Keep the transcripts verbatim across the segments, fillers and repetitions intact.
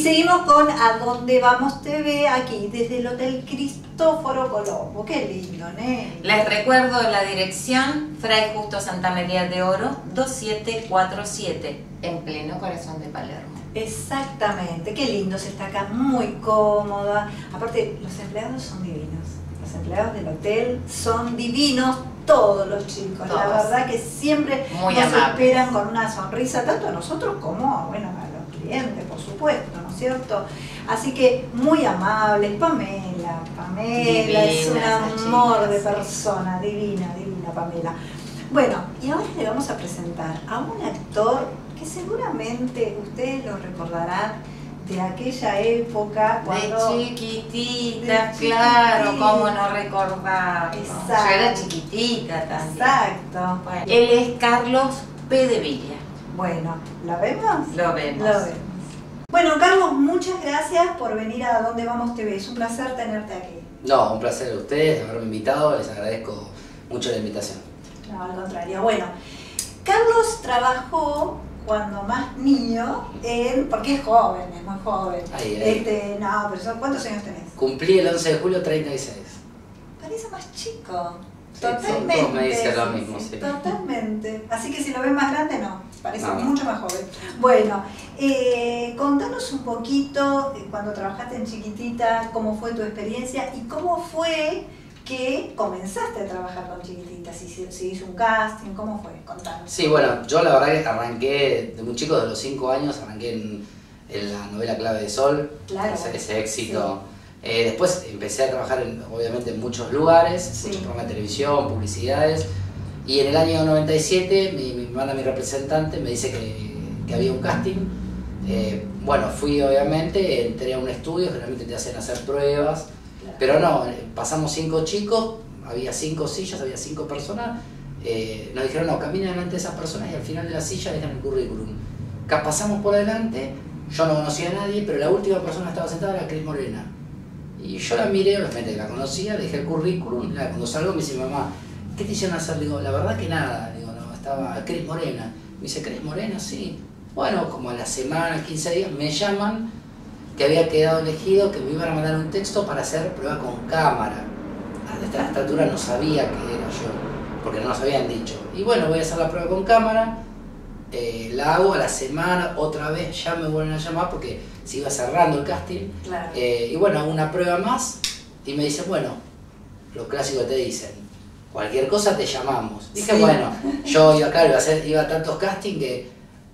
seguimos con A Dónde Vamos T V, aquí desde el Hotel Cristóforo Colombo. Qué lindo, ¿eh? Les recuerdo la dirección: Fray Justo Santa María de Oro, dos siete cuatro siete, en pleno corazón de Palermo. Exactamente, qué lindo, se está acá, muy cómoda. Aparte, los empleados son divinos. Los empleados del hotel son divinos, todos los chicos. Todos. La verdad que siempre Muy nos amables. esperan con una sonrisa, tanto a nosotros como, bueno, a los clientes, por supuesto, ¿no es cierto? Así que muy amables. Pamela, Pamela es un Divina esa amor chica, de sí. persona, divina, divina Pamela. Bueno, y ahora le vamos a presentar a un actor que seguramente ustedes lo recordarán de aquella época cuando... De chiquitita, de claro, chiquitita. cómo no recordarlo. Exacto. Yo era chiquitita también. Exacto. Bueno, él es Carlos P. de Villa. Bueno, ¿lo vemos? Lo vemos. Lo vemos. Bueno, Carlos, muchas gracias por venir a Dónde Vamos T V. Es un placer tenerte aquí. No, un placer a ustedes de haberme invitado, les agradezco mucho la invitación. No, al contrario. Bueno, Carlos trabajó cuando más niño en... porque es joven, es muy joven. Ahí, ahí. Este, no, pero son- ¿cuántos años tenés? Cumplí el once de julio treinta y seis. Parece más chico. Sí, Totalmente. todos me dicen lo mismo, sí. Totalmente. Así que si lo ves más grande, no. Parece No, no. mucho más joven. Bueno, eh, contanos un poquito, eh, cuando trabajaste en Chiquitita, cómo fue tu experiencia y cómo fue que comenzaste a trabajar con Chiquitita. Si se si hizo un casting, ¿cómo fue? Contanos. Sí, bueno, yo la verdad que arranqué de muy chico, de los cinco años, arranqué en, en la novela Clave de Sol, Claro. ese, ese éxito. Eh, después empecé a trabajar en, obviamente en muchos lugares, Sí. muchos programas de televisión, publicidades, y en el año noventa y siete mi, mi manda mi representante, me dice que, que había un casting. Eh, bueno, fui obviamente, entré a un estudio, generalmente te hacen hacer pruebas, Claro. pero no, eh, pasamos cinco chicos, había cinco sillas, había cinco personas, eh, nos dijeron no, caminen delante de esas personas y al final de la silla dejan el currículum. Acá pasamos por adelante, yo no conocía a nadie, pero la última persona que estaba sentada era Cris Morena. Y yo la miré, obviamente la conocía, le dejé el currículum, la- cuando salgo me dice mamá, ¿qué te hicieron hacer? Digo, la verdad que nada, digo, no, estaba Cris Morena. Me dice, ¿Cris Morena? Sí. Bueno, como a la semana, quince días, me llaman que había quedado elegido, que me iban a mandar un texto para hacer prueba con cámara. A esta estatura no sabía que era yo, porque no nos habían dicho. Y bueno, voy a hacer la prueba con cámara, eh, la hago a la semana, otra vez ya me vuelven a llamar porque se iba cerrando el casting. Claro. Eh, y bueno, hago una prueba más y me dicen, bueno, lo clásico te dicen, cualquier cosa te llamamos. Dije, Sí. bueno, yo iba, claro, iba a, hacer, iba a tantos castings que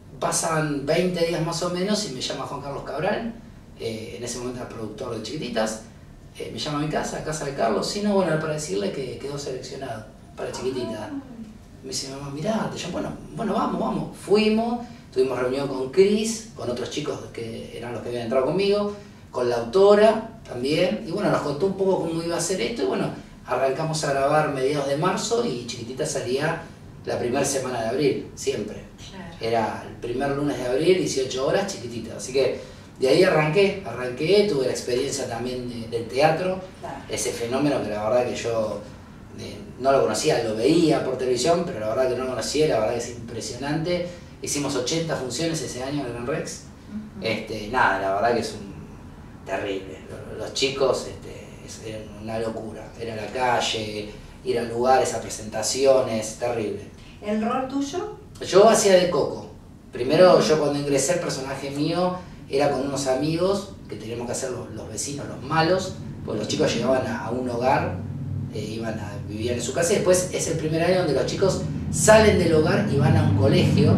pasan veinte días más o menos y me llama Juan Carlos Cabral, eh, en ese momento era productor de Chiquititas, eh, me llama a mi casa, a casa de Carlos, si no, bueno, para decirle que quedó seleccionado para Chiquitita. Me dice, mamá, mirá, te llamo, bueno, bueno, vamos, vamos. Fuimos, tuvimos reunión con Cris, con otros chicos que eran los que habían entrado conmigo, con la autora también, y bueno, nos contó un poco cómo iba a ser esto, y bueno, arrancamos a grabar mediados de marzo y Chiquitita salía la primera semana de abril, siempre. Claro. Era el primer lunes de abril, dieciocho horas, Chiquitita. Así que de ahí arranqué, arranqué, tuve la experiencia también de- del teatro, Claro. ese fenómeno que la verdad que yo eh, no lo conocía, lo veía por televisión, pero la verdad que no lo conocía, la verdad que es impresionante. Hicimos ochenta funciones ese año en el Gran Rex. Ujú. Este, nada, la verdad que es un terrible. Los chicos este, es era una locura. Ir a la calle, ir a lugares, a presentaciones, terrible. ¿El rol tuyo? Yo hacía de Coco. Primero yo cuando ingresé el personaje mío era con unos amigos que teníamos que hacer los, los vecinos, los malos, porque los chicos llegaban a, a un hogar, eh, iban a vivir en su casa y después es el primer año donde los chicos salen del hogar y van a un colegio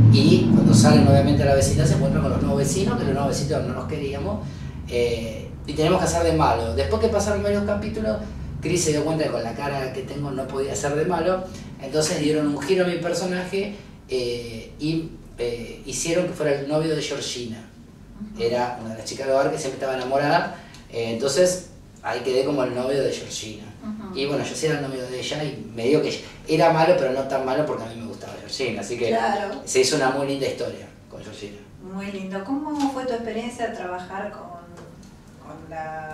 y cuando salen obviamente a la vecindad se encuentran con los nuevos vecinos, que los nuevos vecinos no los queríamos, eh, y tenemos que hacer de malo. Después que pasaron varios capítulos, Cris se dio cuenta que con la cara que tengo no podía hacer de malo, entonces dieron un giro a mi personaje eh, y eh, hicieron que fuera el novio de Georgina. Era una de las chicas del hogar que siempre estaba enamorada, eh, entonces ahí quedé como el novio de Georgina. Ujú. Y bueno, yo sí era el novio de ella y me digo que era malo, pero no tan malo porque a mí me gustaba Georgina, así que Claro. se hizo una muy linda historia con Georgina. Muy lindo. ¿Cómo fue tu experiencia de trabajar con, con la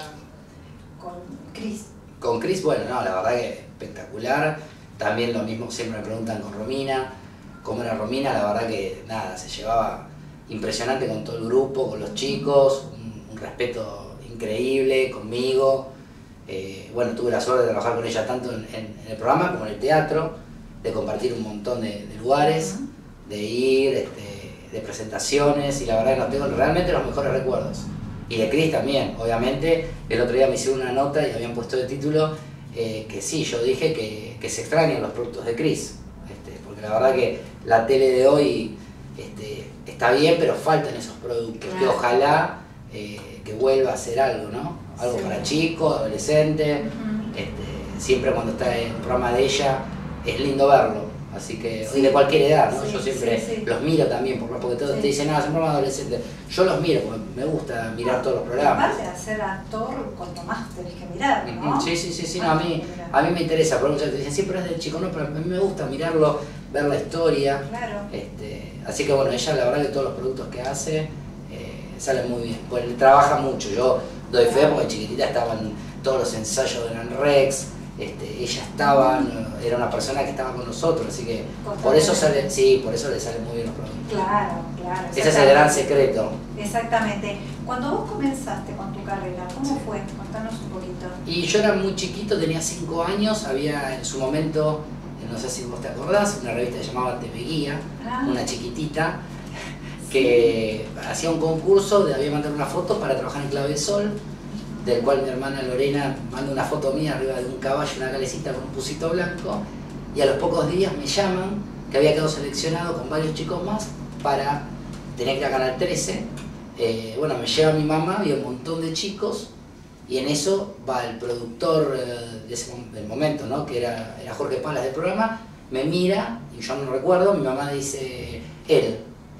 con Cris? Con Cris, bueno, no, la verdad que espectacular. También lo mismo siempre me preguntan con Romina, cómo era Romina, la verdad que nada, se llevaba impresionante con todo el grupo, con los chicos, un, un respeto increíble conmigo. Eh, bueno, tuve la suerte de trabajar con ella tanto en, en, en el programa como en el teatro, de compartir un montón de, de lugares, de ir, este, de presentaciones, y la verdad que no tengo realmente los mejores recuerdos. Y de Cris también, obviamente. El otro día me hicieron una nota y habían puesto de título eh, que sí, yo dije que, que se extrañan los productos de Cris, este, porque la verdad que la tele de hoy este, está bien, pero faltan esos productos, claro. Que ojalá eh, que vuelva a ser algo, ¿no? Algo sí. Para chicos, adolescentes, uh-huh. este, siempre cuando está en un programa de ella es lindo verlo. Así que, sí. Y de cualquier edad, ¿no? Sí, yo siempre sí, sí. los miro también, porque todos sí. te dicen, no, es un programa adolescente. Yo los miro, porque me gusta mirar todos los programas. Aparte de ser actor, cuanto más tenés que mirar, ¿no? Sí, sí, sí, sí, no, a mí, a mí me interesa, porque muchos te dicen, siempre es del chico, no, pero a mí me gusta mirarlo, ver la historia. Claro. Este, así que bueno, ella la verdad que todos los productos que hace eh, salen muy bien, pues trabaja mucho. Yo doy fe porque chiquitita estaban todos los ensayos de Gran Rex. Este, ella estaba, era una persona que estaba con nosotros, así que por eso sale, sí, por eso le salen muy bien los productos. Claro, claro. Ese es el gran secreto. Exactamente. Cuando vos comenzaste con tu carrera, ¿cómo fue? Contanos un poquito. Y yo era muy chiquito, tenía cinco años, había en su momento, no sé si vos te acordás, una revista que se llamaba Te Me Guía, ah. una chiquitita, que sí. hacía un concurso, de había mandado una foto para trabajar en Clave de Sol, del cual mi hermana Lorena manda una foto mía arriba de un caballo, una calecita con un pusito blanco, y a los pocos días me llaman que había quedado seleccionado con varios chicos más para tener que ir a Canal trece. Eh, bueno, me lleva mi mamá, había un montón de chicos, y en eso va el productor eh, de ese, del momento, ¿no? Que era, era Jorge Palas del programa, me mira, y yo no recuerdo, mi mamá dice, él.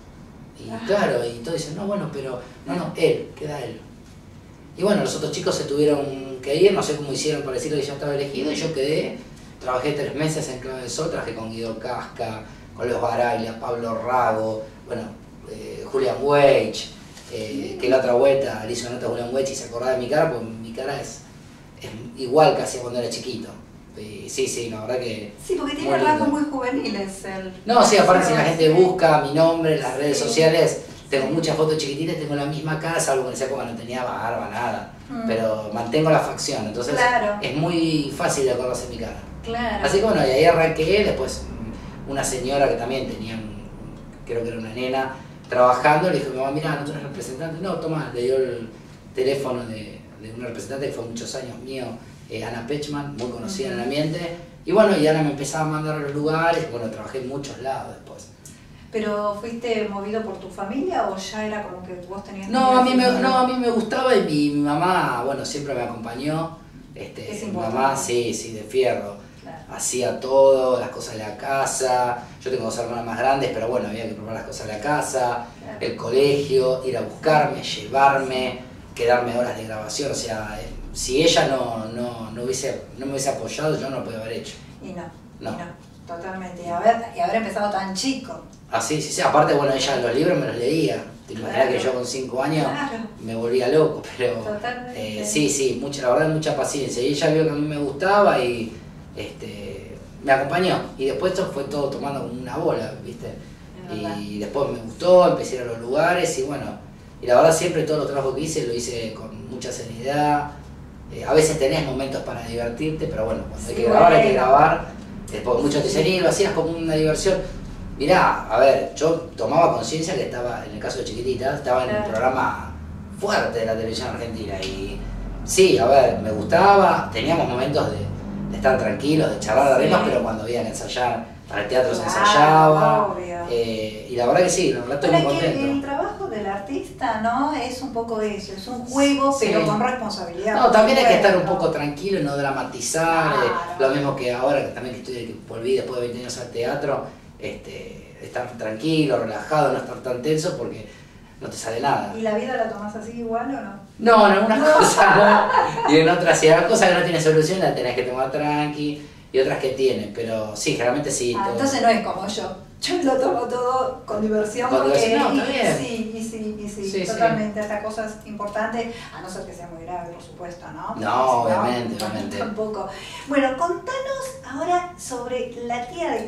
Y ah. claro, y todos dicen, no, bueno, pero, no, no, él, queda él. Y bueno, los otros chicos se tuvieron que ir, no sé cómo hicieron para decir que yo estaba elegido, y yo quedé, trabajé tres meses en Clave de Sol, trabajé con Guido Casca, con Los Baraglia, Pablo Rago, bueno, eh, Julian Weich, eh, que la otra vuelta le hizo nota a Julian Weich y se acordaba de mi cara, porque mi cara es, es igual que hacía cuando era chiquito. Y sí, sí, la verdad que... Sí, porque tiene rasgos muy juveniles. El... No, sí, aparte si la gente busca mi nombre en las redes sí. sociales, tengo muchas fotos chiquititas, tengo la misma cara, salvo que en esa época no tenía barba, nada. Mm. Pero mantengo la facción, entonces claro. es muy fácil de acordarse mi cara. Claro. Así que bueno, y ahí arranqué, después una señora que también tenía, creo que era una nena, trabajando, le dijo, mamá, mira, no tú eres representante. No, toma, le dio el teléfono de, de una representante que fue muchos años mío, eh, Ana Pechman, muy conocida mm. en el ambiente. Y bueno, y Ana me empezaba a mandar a los lugares, bueno, trabajé en muchos lados después. ¿Pero fuiste movido por tu familia o ya era como que vos tenías... No, a mí me, no, a mí me gustaba y mi, mi mamá, bueno, siempre me acompañó. Este, es mi importante. mamá, sí, sí, de fierro. Claro. Hacía todo, las cosas de la casa. Yo tengo dos hermanas más grandes, pero bueno, había que preparar las cosas de la casa, claro. el colegio, ir a buscarme, llevarme, quedarme horas de grabación. O sea, si ella no, no, no, hubiese, no me hubiese apoyado, yo no lo podía haber hecho. Y no, no. Y no. Totalmente, y haber, y haber empezado tan chico. Ah, sí, sí, sí, aparte, bueno, ella los libros me los leía. Te imaginas claro. que yo con cinco años claro. me volvía loco, pero eh, sí, sí, mucha, la verdad mucha paciencia. Y ella vio que a mí me gustaba y este, me acompañó. Y después esto fue todo tomando como una bola, ¿viste? Y después me gustó, empecé a ir a los lugares y bueno, y la verdad siempre todos los trabajos que hice lo hice con mucha seriedad. Eh, a veces tenés momentos para divertirte, pero bueno, cuando sí, hay que grabar, bueno. hay que grabar. Después muchos te dicen, lo hacías como una diversión. Mirá, a ver, yo tomaba conciencia que estaba, en el caso de Chiquitita, estaba en un programa fuerte de la televisión argentina y sí, a ver, me gustaba, teníamos momentos de, de estar tranquilos, de charlar de ritmos, sí. pero cuando había que ensayar, para el teatro claro, se ensayaba, eh, y la verdad que sí, la verdad estoy muy contento. El trabajo del artista, ¿no? Es un poco eso, es un juego, sí. pero con responsabilidad. No, también hay que estar un poco tranquilo y no dramatizar, claro. eh, lo mismo que ahora, que también que estoy, que volví después de veinte años al teatro, este, estar tranquilo, relajado, no estar tan tenso porque no te sale nada. ¿Y la vida la tomás así igual o no? No, en algunas no. cosas no, y en otras, si hay cosas que no tienen solución, la tenés que tomar tranqui, y otras que tienen, pero sí, generalmente sí. Ah, todo. Entonces no es como yo. Yo lo tomo todo con diversión. Con porque diversión, no, está bien. Sí, y sí, y sí, sí totalmente. Sí. Hasta cosas importantes, a no ser que sea muy grave, por supuesto, ¿no? No, porque obviamente, no, obviamente. Tampoco. Bueno, contanos ahora sobre la tía de Carlos.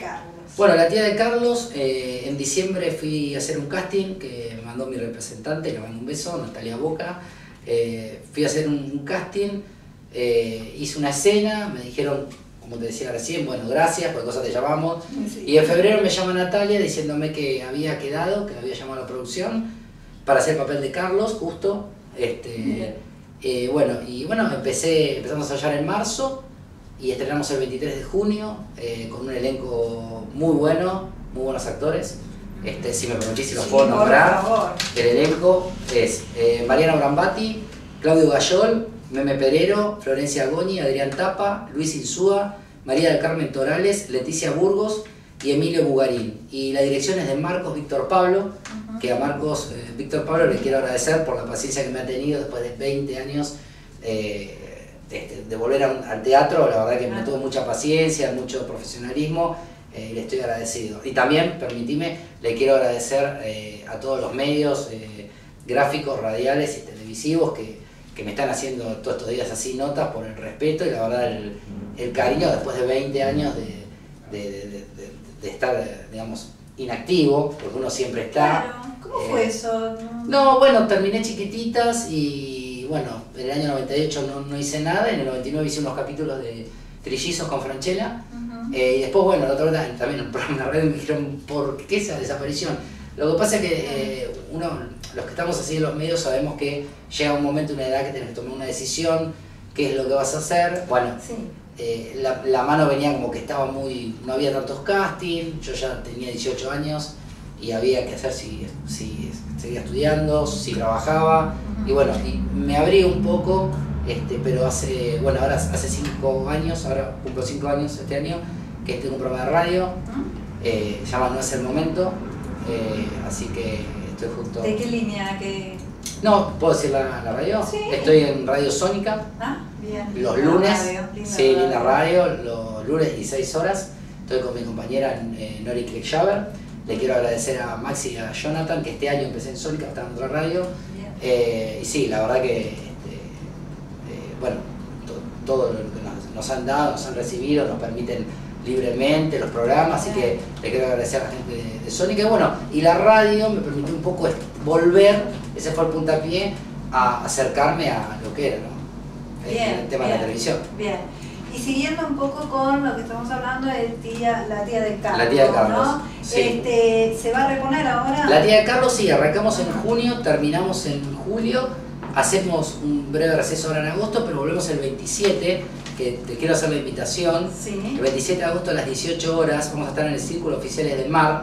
Bueno, la tía de Carlos, eh, en diciembre fui a hacer un casting que me mandó mi representante, le mando un beso, Natalia Boca. Eh, fui a hacer un, un casting, eh, hice una escena, me dijeron, como te decía recién, bueno, gracias, por cosas te llamamos. Sí. Y en febrero me llama Natalia diciéndome que había quedado, que había llamado a la producción para hacer el papel de Carlos, justo. Este, eh, bueno, y bueno, empecé, empezamos a ensayar en marzo y estrenamos el veintitrés de junio eh, con un elenco muy bueno, muy buenos actores. Este, si me permitís, si los sí, puedo nombrar. El elenco es eh, Mariana Brambati, Claudio Gayol, Meme Perero, Florencia Goñi, Adrián Tapa, Luis Insúa, María del Carmen Torales, Leticia Burgos y Emilio Bugarín. Y la dirección es de Marcos Víctor Pablo, uh-huh. que a Marcos eh, Víctor Pablo le quiero agradecer por la paciencia que me ha tenido después de veinte años eh, de, de volver a un, al teatro. La verdad que me tuvo mucha paciencia, mucho profesionalismo. Eh, le estoy agradecido. Y también, permitime, le quiero agradecer eh, a todos los medios eh, gráficos, radiales y televisivos que, que me están haciendo todos estos días así notas por el respeto y la verdad el, el cariño después de veinte años de, de, de, de, de estar, digamos, inactivo, porque uno siempre está. Claro. ¿Cómo eh, fue eso? No, bueno, terminé Chiquititas y bueno, en el año noventa y ocho no, no hice nada, en el noventa y nueve hice unos capítulos de Trillizos con Franchella. Eh, y después, bueno, la otra vez también en un programa de radio me dijeron, ¿por qué esa desaparición? Lo que pasa es que eh, uno, los que estamos así en los medios sabemos que llega un momento, una edad que tienes que tomar una decisión, qué es lo que vas a hacer. Bueno, sí. eh, la, la mano venía como que estaba muy, no había tantos castings, yo ya tenía dieciocho años y había que hacer si, si seguía estudiando, si trabajaba, uh-huh. y bueno, y me abrí un poco, este, pero hace, bueno, ahora hace cinco años, ahora cumplo cinco años este año, que tengo un programa de radio, uh-huh. eh, se llama No es el momento, eh, así que estoy justo... ¿De qué línea? ¿Qué... No, ¿puedo decir la, la radio? ¿Sí? Estoy en Radio Sónica, ah, bien. los lunes, radio, linda sí, radio. linda radio, los lunes dieciséis horas, estoy con mi compañera eh, Nori Klickshaber. Le quiero agradecer a Maxi y a Jonathan, que este año empecé en Sónica, estaba en otra radio. Eh, y sí, la verdad que, este, eh, bueno, to, todo lo que nos, nos han dado, nos han recibido, nos permiten libremente los programas, así que le quiero agradecer a la gente de, de Sónica. Y bueno, y la radio me permitió un poco volver, ese fue el puntapié, a acercarme a lo que era, ¿no? Bien, el, el tema bien, de la televisión. Bien. Y siguiendo un poco con lo que estamos hablando de tía, la tía de Carlos, la tía de Carlos, ¿no? sí. Este, ¿se va a reponer ahora? La tía de Carlos, sí, arrancamos en junio, terminamos en julio, hacemos un breve receso ahora en agosto, pero volvemos el veintisiete, que te quiero hacer la invitación. Sí. El veintisiete de agosto a las dieciocho horas vamos a estar en el Círculo Oficiales del Mar,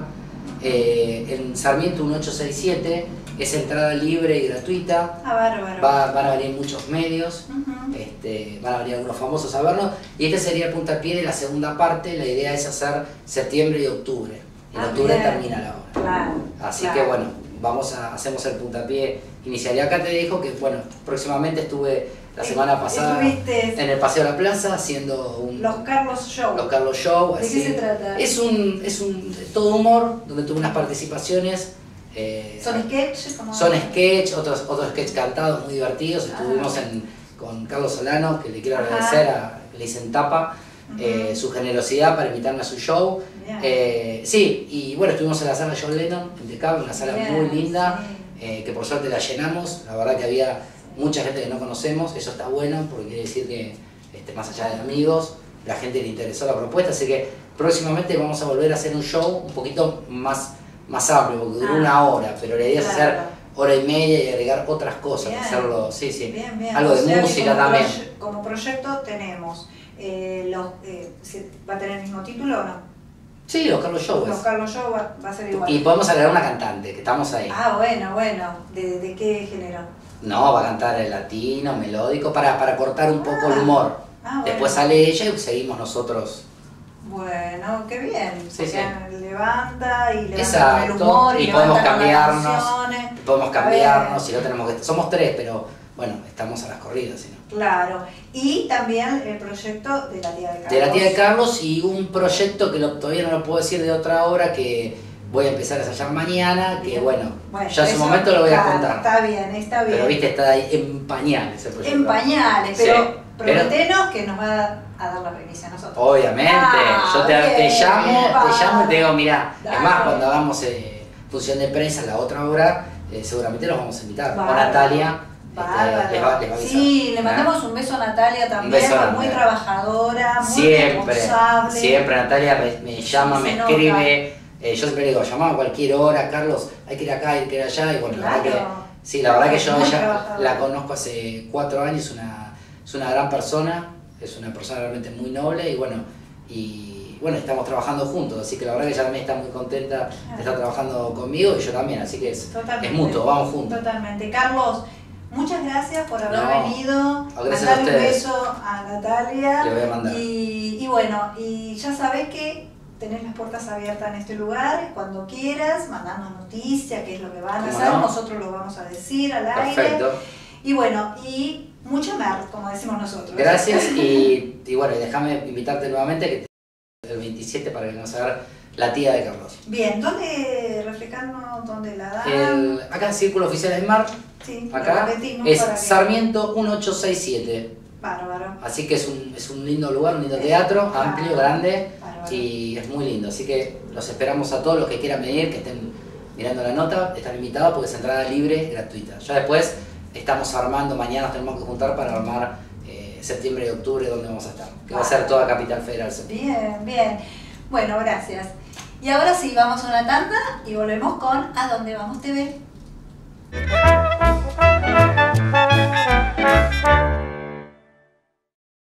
eh, en Sarmiento mil ochocientos sesenta y siete, es entrada libre y gratuita. Ah, bárbaro. Va, van a venir muchos medios, uh-huh. este, van a venir algunos famosos a vernos, y este sería el puntapié de la segunda parte. La idea es hacer septiembre y octubre. En ah, octubre bien. termina la obra. Claro, Así claro. que bueno, vamos a, hacemos el puntapié inicial. Y acá te dijo que, bueno, próximamente estuve la semana pasada Estuviste en el Paseo de la Plaza haciendo un... Los Carlos Show. Los Carlos Show. ¿De así. qué se trata? Es un, es un todo humor, donde tuve unas participaciones. Eh, ¿Son sketch? Como... Son sketch, otros, otros sketch cantados muy divertidos. Ah. Estuvimos en, con Carlos Solano, que le quiero Ajá. agradecer, a, le dicen Tapa, uh-huh. eh, su generosidad para invitarme a su show. Eh, sí, y bueno, estuvimos en la sala John Lennon, en The Cab, una sala Bien, muy linda, sí. eh, que por suerte la llenamos. La verdad que había mucha gente que no conocemos, eso está bueno, porque quiere decir que este, más allá de amigos, la gente le interesó la propuesta, así que próximamente vamos a volver a hacer un show un poquito más, más amplio, porque duró ah, una hora, pero la idea claro. es hacer hora y media y agregar otras cosas, bien. hacerlo, sí, sí, bien, bien. algo o de sea música como también. Proye como proyecto tenemos, eh, los, eh, ¿va a tener el mismo título o no? Sí, los Carlos Show. Los Carlos Show va, va a ser igual. Y podemos agregar una cantante, que estamos ahí. Ah, bueno, bueno. ¿De, de qué género? No, va a cantar el latino, melódico, para, para cortar un poco ah, el humor. Ah, bueno. Después sale ella y seguimos nosotros. Bueno, qué bien. Sí, sí. Levanta y levanta Exacto. con el humor y, y podemos cambiarnos. canciones. Podemos cambiarnos, y no tenemos que. Somos tres, pero bueno, estamos a las corridas, ¿sí? Claro. Y también el proyecto de la tía de Carlos. De la tía de Carlos y un proyecto que lo, todavía no lo puedo decir de otra obra que voy a empezar a ensayar mañana, que bueno, bueno ya en su momento lo voy a contar. Está bien, está bien. Pero viste, está ahí en pañales el proyecto. En pañales, pero sí, prometenos pero... que nos va a a dar la primicia a nosotros. Obviamente, Ah, yo te, te bien, llamo, vale. te llamo y te digo, mira, Dale. es más, cuando hagamos eh, función de prensa la otra hora, eh, seguramente los vamos a invitar. Bárbaro. O Natalia, Bárbaro. este, les va, les va a avisar. Sí, le ¿Eh? mandamos un beso a Natalia también, beso a porque muy Natalia. trabajadora, muy Siempre, responsable. siempre Natalia me, me llama, Se me nota. escribe. Eh, yo siempre le digo, llamá a cualquier hora, Carlos, hay que ir acá, hay que ir allá. Y bueno, la verdad que, Claro. sí, la verdad que yo Muy ella trabajadora. la conozco hace cuatro años, es una, es una gran persona, es una persona realmente muy noble y bueno, y bueno, estamos trabajando juntos, así que la verdad que ella también está muy contenta de estar trabajando conmigo y yo también, así que es, Totalmente. es mutuo, vamos juntos. Totalmente. Carlos, muchas gracias por haber No, venido. gracias a Mandar un ustedes. beso a Natalia. Le voy a mandar. Y, y bueno, y ya sabés que tenés las puertas abiertas en este lugar, cuando quieras, mandarnos noticias, qué es lo que van a ¿Cómo hacer, no? nosotros lo vamos a decir al aire. Perfecto. Y bueno, y mucha mer, como decimos nosotros. Gracias y, y bueno, y déjame invitarte nuevamente que te el veintisiete para que nos a ver la tía de Carlos. Bien, ¿dónde reflejarnos dónde la dan? El, acá en Círculo Oficial de Mar, Sí, lo acá repetimos es para que- Sarmiento mil ochocientos sesenta y siete. Bárbaro. Así que es un, es un lindo lugar, un lindo teatro, Claro. amplio, grande Bárbaro. y es muy lindo. Así que los esperamos a todos los que quieran venir, que estén mirando la nota, están invitados porque es entrada libre, gratuita. Ya después estamos armando, mañana nos tenemos que juntar para armar eh, septiembre y octubre donde vamos a estar, que va a ser toda Capital Federal. Bien, bien. Bueno, gracias. Y ahora sí, vamos a una tanda y volvemos con ¿A dónde vamos T V?